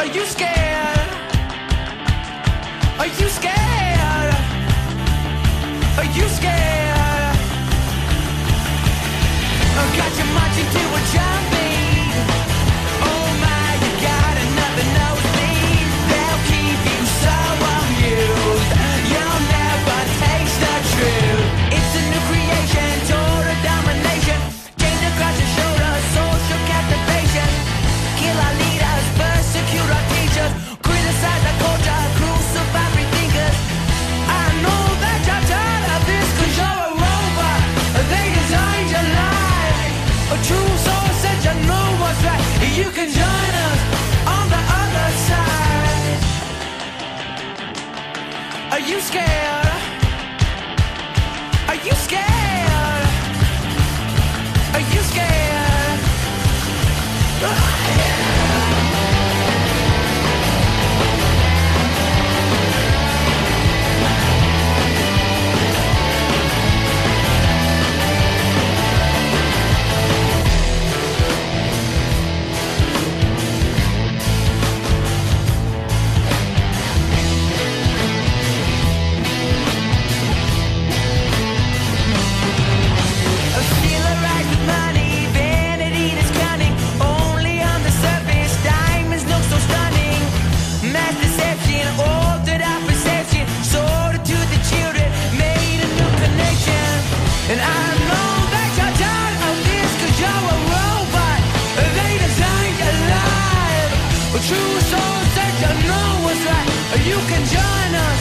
Are you scared? Are you scared? Are you scared? I got you marching to a drum beat. Oh my, you got another nosebleed. They'll keep you so amused. You'll never taste the truth. It's a new creation, total domination. Chained across your shoulders, social captivation. Kill our leaders, persecute our teachers. Criticize our culture, crucify free thinkers. I know that you're tired of this, 'cause you're a robot. They designed your life. A true soul said you know what's right. You can join us on the other side. Are you scared? Are you scared? Are you scared? And I know that you're tired of this, 'cause you're a robot. They designed your life. A true soul said you know what's right. You can join us